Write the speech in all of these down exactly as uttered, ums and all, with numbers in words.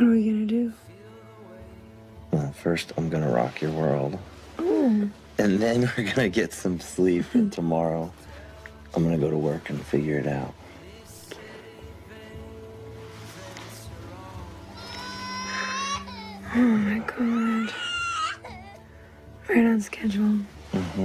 What are we gonna do? Well, first I'm gonna rock your world. Mm. And then we're gonna get some sleep, and tomorrow I'm gonna go to work and figure it out. Oh my God. Right on schedule. Mm-hmm.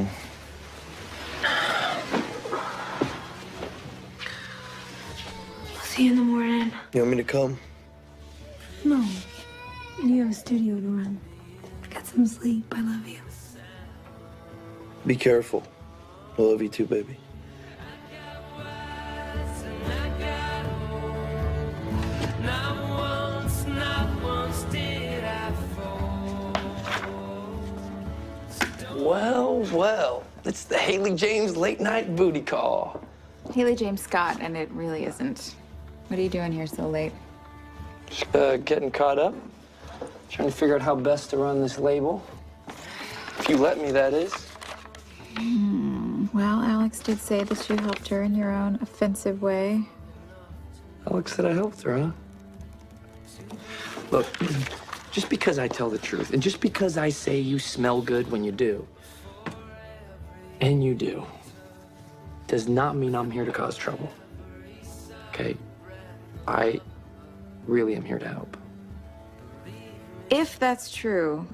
I'll see you in the morning. You want me to come? No. You have a studio to run. Get some sleep. I love you. Be careful. I love you too, baby. Well, well, it's the Haley James late night booty call. Haley James Scott, and it really isn't. What are you doing here so late? Just uh, getting caught up. Trying to figure out how best to run this label. If you let me, that is. Hmm. Well, Alex did say that you helped her in your own offensive way. Alex said I helped her, huh? Look, just because I tell the truth, and just because I say you smell good when you do, and you do, does not mean I'm here to cause trouble. Okay? I really am here to help. If that's true,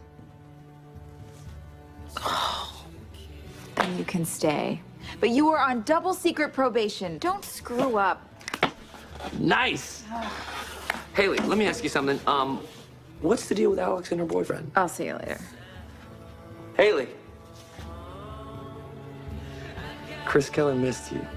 then you can stay. But you are on double secret probation. Don't screw up. Nice! Haley, let me ask you something. Um, what's the deal with Alex and her boyfriend? I'll see you later. Haley. Chris Keller missed you.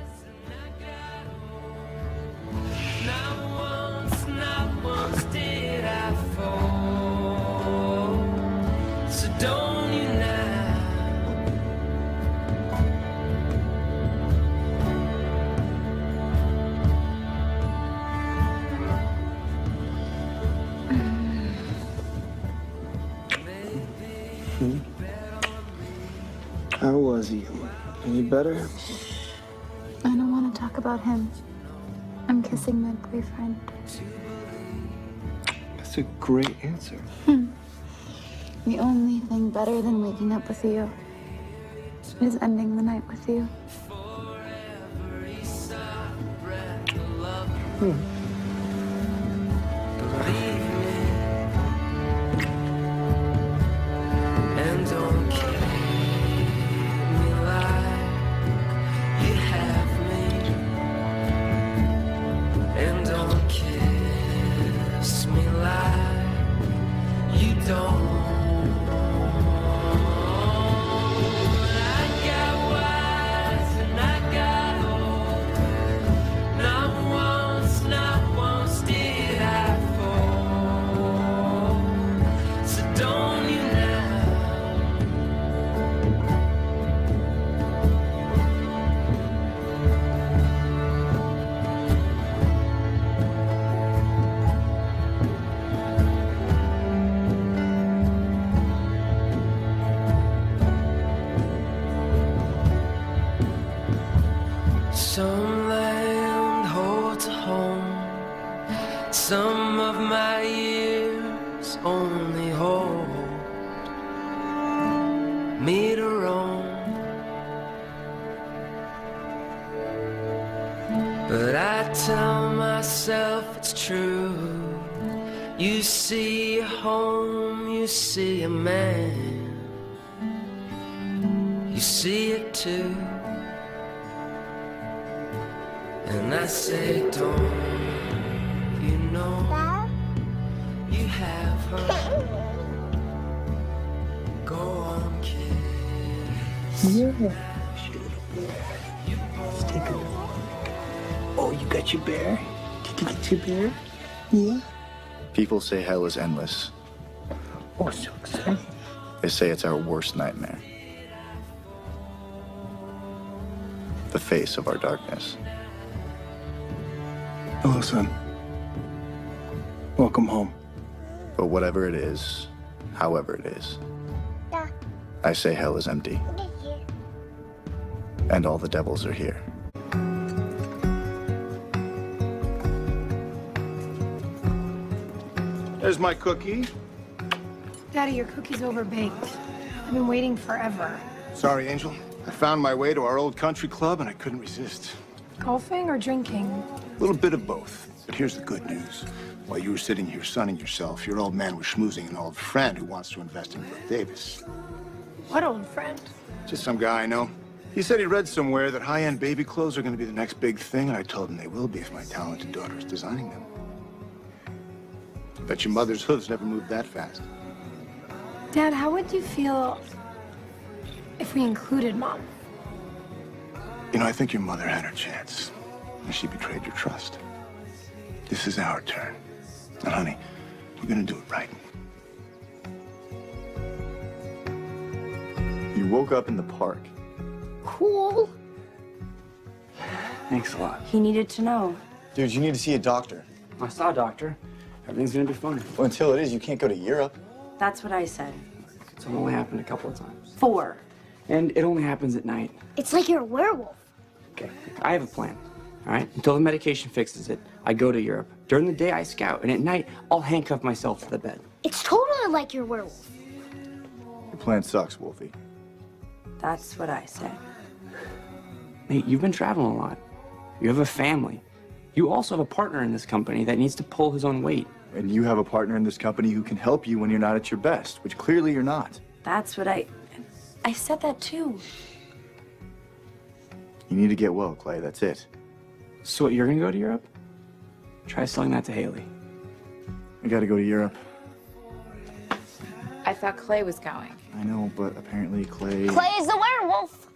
How was he? Any better? I don't want to talk about him. I'm kissing my boyfriend. That's a great answer. Hmm. The only thing better than waking up with you is ending the night with you. Hmm. Some land holds a home. Some of my years only hold me to roam. But I tell myself it's true. You see a home, you see a man. You see it too. And I say, don't you know you have her? Go on, kiss. Yeah. Let's take a look. Oh, you got your bear? Did you get your bear? Yeah. People say hell is endless. Oh, so exciting. They say it's our worst nightmare. The face of our darkness. Hello, son. Welcome home. But whatever it is, however it is, I say hell is empty. And all the devils are here. There's my cookie. Daddy, your cookie's overbaked. I've been waiting forever. Sorry, Angel. I found my way to our old country club and I couldn't resist. Golfing or drinking? A little bit of both. But here's the good news. While you were sitting here sunning yourself, your old man was schmoozing an old friend who wants to invest in Brooke Davis. What old friend? Just some guy I know. He said he read somewhere that high-end baby clothes are going to be the next big thing, and I told him they will be if my talented daughter is designing them. Bet your mother's hooves never moved that fast. Dad, how would you feel if we included Mom? You know, I think your mother had her chance, and she betrayed your trust. This is our turn. Now, honey, we're gonna do it right. You woke up in the park. Cool. Thanks a lot. He needed to know. Dude, you need to see a doctor. I saw a doctor. Everything's gonna be fine. Well, until it is, you can't go to Europe. That's what I said. It's only happened a couple of times. Four. And it only happens at night. It's like you're a werewolf. Okay, I have a plan. All right? Until the medication fixes it, I go to Europe. During the day, I scout. And at night, I'll handcuff myself to the bed. It's totally like your werewolf. Your plan sucks, Wolfie. That's what I said. Nate, you've been traveling a lot. You have a family. You also have a partner in this company that needs to pull his own weight. And you have a partner in this company who can help you when you're not at your best, which clearly you're not. That's what I... I said that too. You need to get well, Clay. That's it. So what, you're gonna go to Europe? Try selling that to Haley. I gotta go to Europe. I thought Clay was going. I know, but apparently Clay... Clay's the werewolf.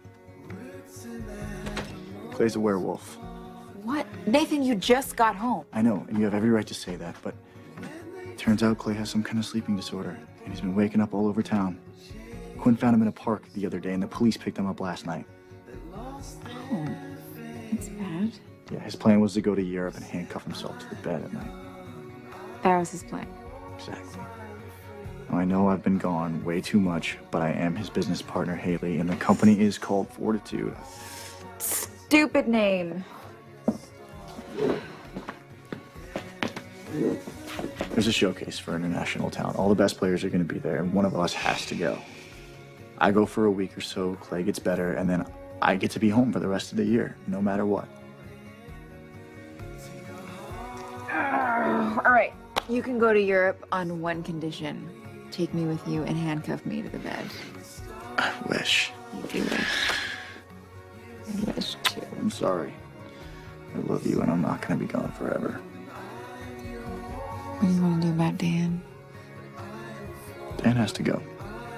Clay's a werewolf. What? Nathan, you just got home. I know, and you have every right to say that, but turns out Clay has some kind of sleeping disorder, and he's been waking up all over town. Quinn found him in a park the other day, and the police picked him up last night. Oh, that's bad. Yeah, his plan was to go to Europe and handcuff himself to the bed at night. That was his plan. Exactly. Now, I know I've been gone way too much, but I am his business partner, Haley, and the company is called Fortitude. Stupid name. There's a showcase for International Talent. All the best players are going to be there, and one of us has to go. I go for a week or so, Clay gets better, and then I get to be home for the rest of the year, no matter what. Uh, all right, you can go to Europe on one condition. Take me with you and handcuff me to the bed. I wish. You do wish. I wish too. I'm sorry. I love you, and I'm not going to be gone forever. What do you want to do about Dan? Dan has to go.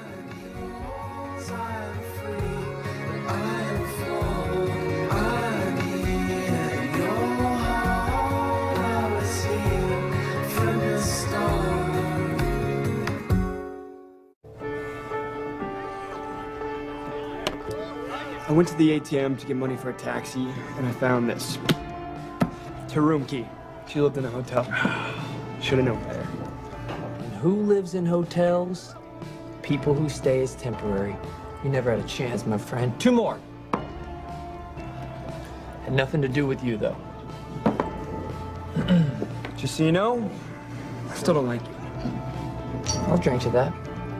I went to the A T M to get money for a taxi, and I found this. It's her room key. She lived in a hotel. Should have known better. And who lives in hotels? People who stay as temporary. You never had a chance, my friend. Two more. Had nothing to do with you, though. Just so you know, I still don't like you. I'll drink to that.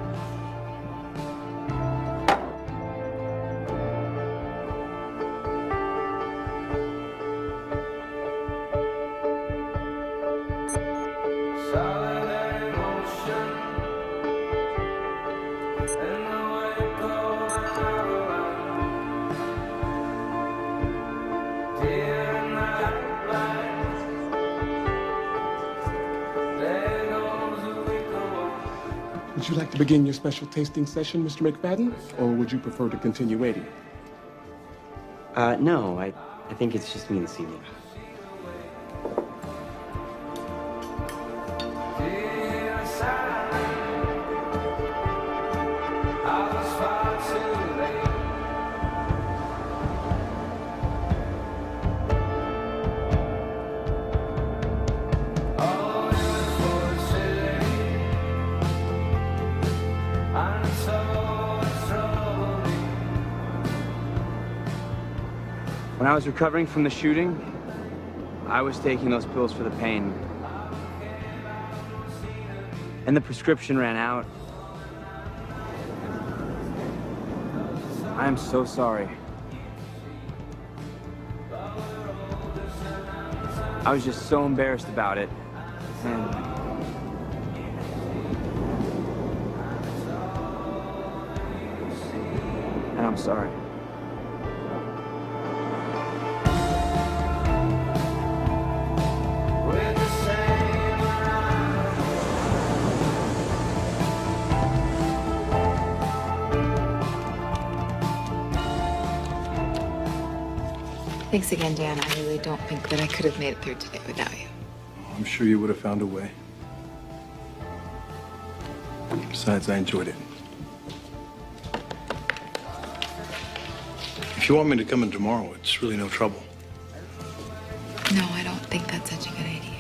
Would you like to begin your special tasting session, Mister McFadden? Or would you prefer to continue waiting? Uh, no, I, I think it's just me this evening. When I was recovering from the shooting, I was taking those pills for the pain. And the prescription ran out. I am so sorry. I was just so embarrassed about it. And And I'm sorry. Thanks again, Dan. I really don't think that I could have made it through today without you. I'm sure you would have found a way. Besides, I enjoyed it. If you want me to come in tomorrow, it's really no trouble. No, I don't think that's such a good idea.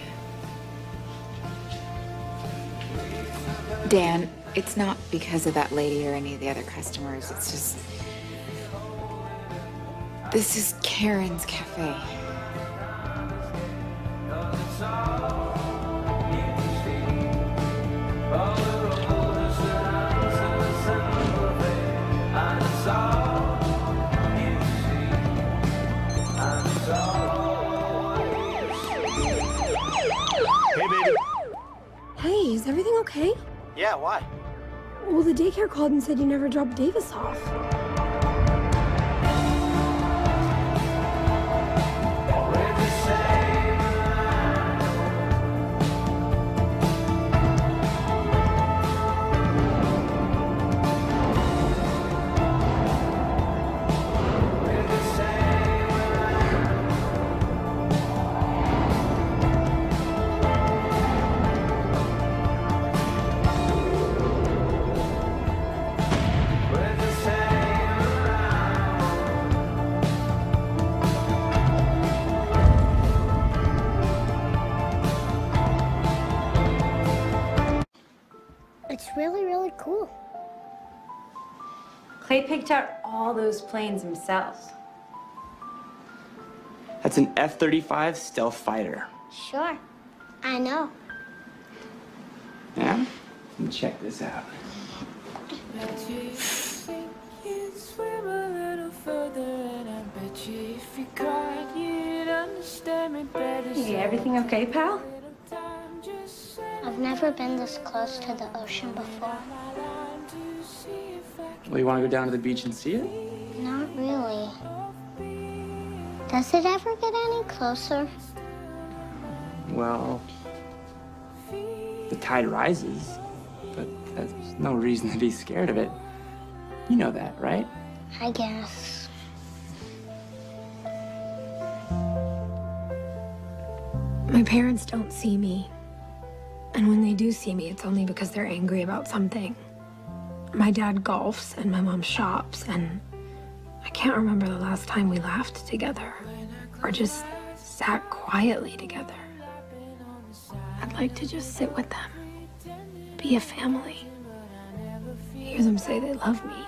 Dan, it's not because of that lady or any of the other customers. It's just... This is Karen's cafe. Hey, baby. Hey, is everything okay? Yeah, why? Well, the daycare called and said you never dropped Davis off. It's really, really cool. Clay picked out all those planes himself. That's an F thirty-five stealth fighter. Sure, I know. Yeah? Let me check this out. Hey, everything okay, pal? I've never been this close to the ocean before. Well, you want to go down to the beach and see it? Not really. Does it ever get any closer? Well, the tide rises, but that's no reason to be scared of it. You know that, right? I guess. My parents don't see me. And when they do see me, it's only because they're angry about something. My dad golfs and my mom shops, and I can't remember the last time we laughed together or just sat quietly together. I'd like to just sit with them, be a family, hear them say they love me.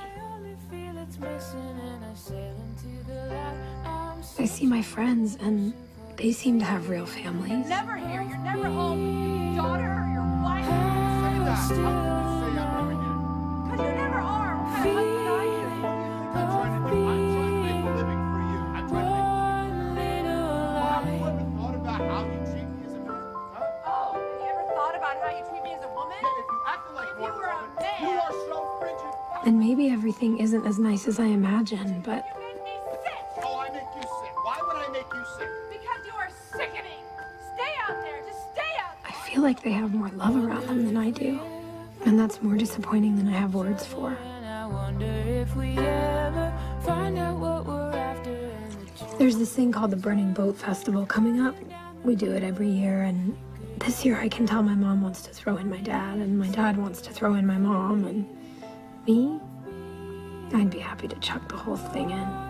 I see my friends, and they seem to have real families. Never here. You're never home. Your daughter or your wife. Say that. How can you say I'm never here? Because you never are. What kind of husband are you? I'm trying to do. I'm trying to make a living for you. I'm trying to make a living. Have you ever thought about how you treat me as a man? Huh? Oh, have you ever thought about how you treat me as a woman? Yeah, if you acted like if you were a man, you are so frigid. And maybe everything isn't as nice as I imagine, but You make me sick. Oh, I make you sick. Why would I make you sick? Because you are sickening. Stay out there. Just stay out there. I feel like they have more love around them than I do. And that's more disappointing than I have words for. There's this thing called the Burning Boat Festival coming up. We do it every year, and this year I can tell my mom wants to throw in my dad, and my dad wants to throw in my mom, and me, I'd be happy to chuck the whole thing in.